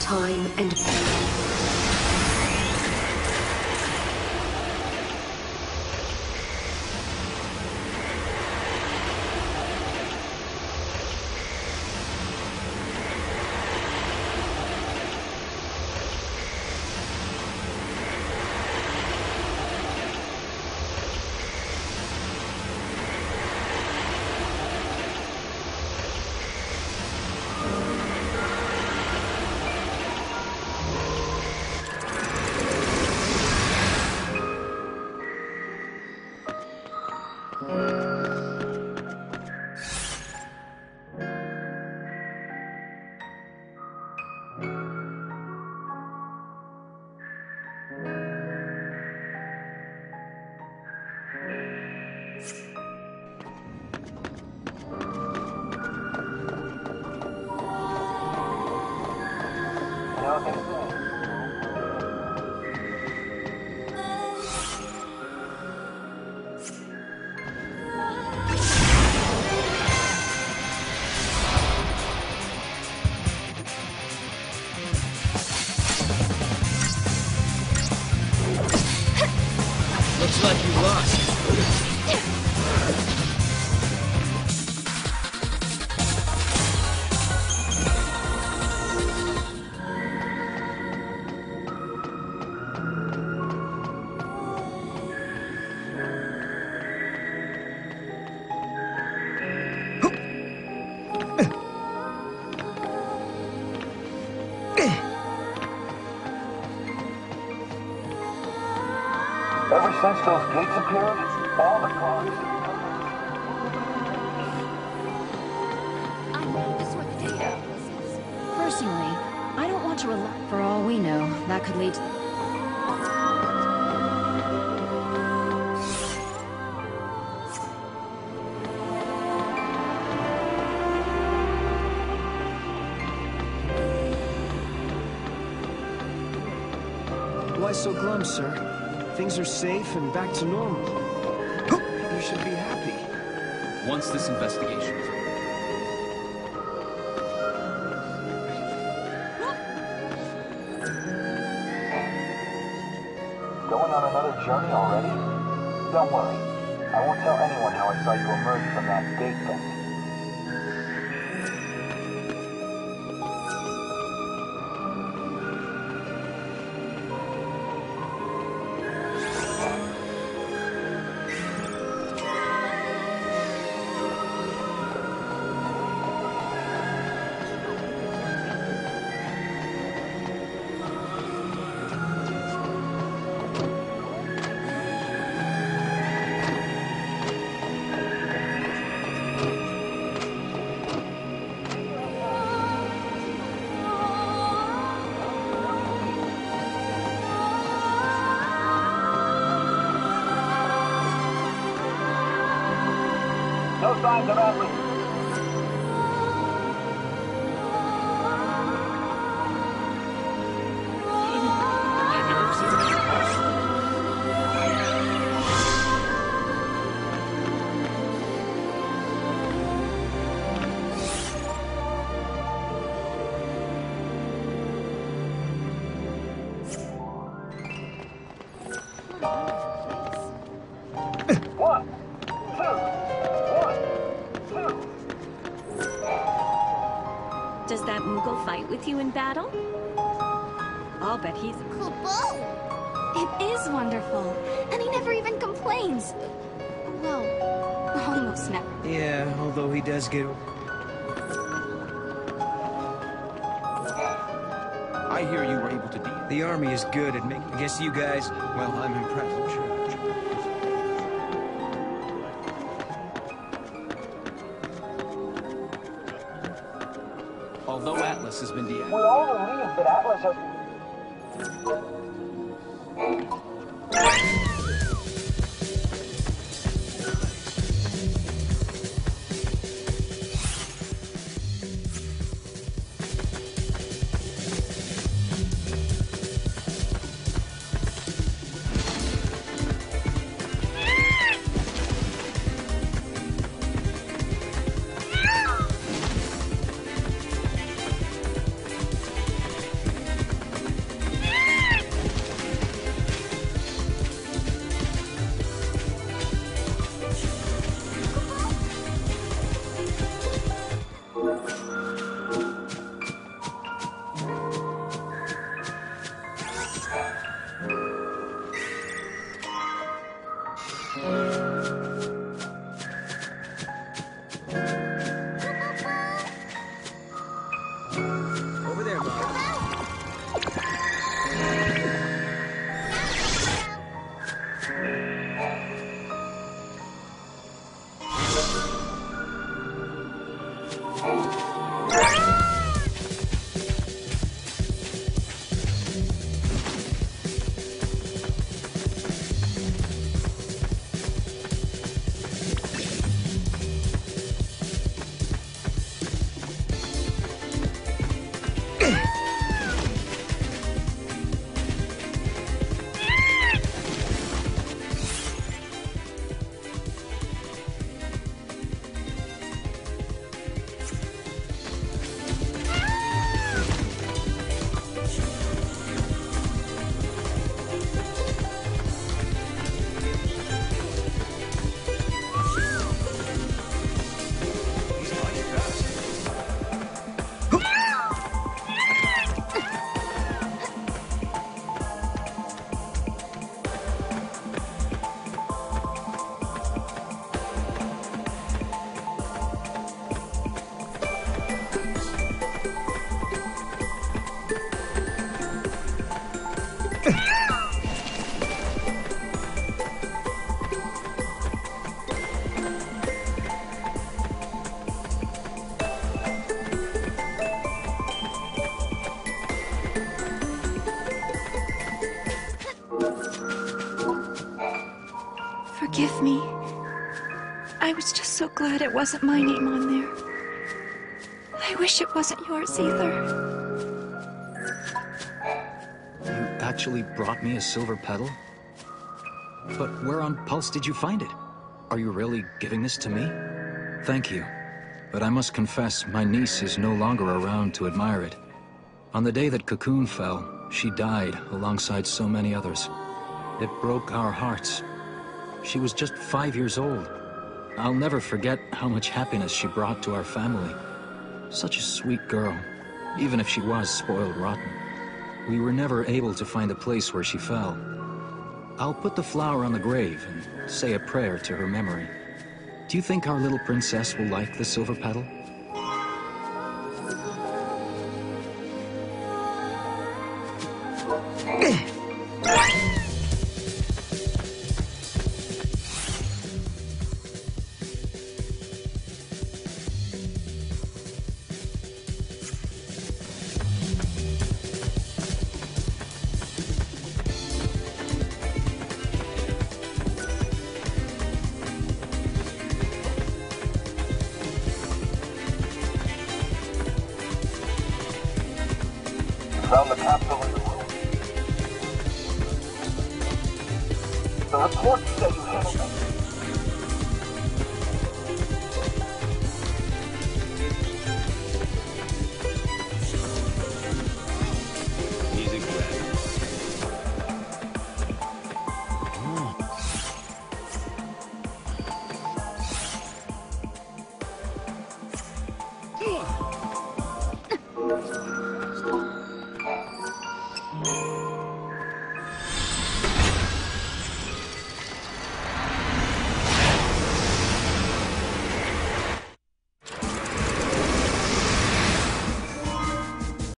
time and... Looks like you lost. Ever since those gates appeared, all the cars... I know this where the data is. Personally, I don't want to rely. For all we know, that could lead to... Why so glum, sir? Things are safe and back to normal. You should be happy. Once this investigation is over. Going on another journey already? Don't worry. I won't tell anyone how I saw you emerge from that gate thing. No signs of Atlas. Does that Moogle fight with you in battle? I'll bet he's a Cool bull! It is wonderful, and he never even complains. Well, almost never. Yeah, although he does get... I hear you were able to deal. The army is good at making... I guess you guys... Well, I'm impressed. Although Atlas has been deactivated. We all believe that Atlas has... Forgive me. I was just so glad it wasn't my name on there. I wish it wasn't yours either. You actually brought me a silver petal? But where on Pulse did you find it? Are you really giving this to me? Thank you. But I must confess, my niece is no longer around to admire it. On the day that Cocoon fell, she died alongside so many others. It broke our hearts. She was just 5 years old. I'll never forget how much happiness she brought to our family. Such a sweet girl, even if she was spoiled rotten. We were never able to find the place where she fell. I'll put the flower on the grave and say a prayer to her memory. Do you think our little princess will like the silver petal? Found the capsule in the room. The report said you handled